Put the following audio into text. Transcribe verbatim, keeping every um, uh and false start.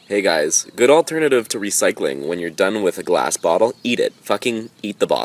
Hey guys, good alternative to recycling. When you're done with a glass bottle, eat it. Fucking eat the bottle.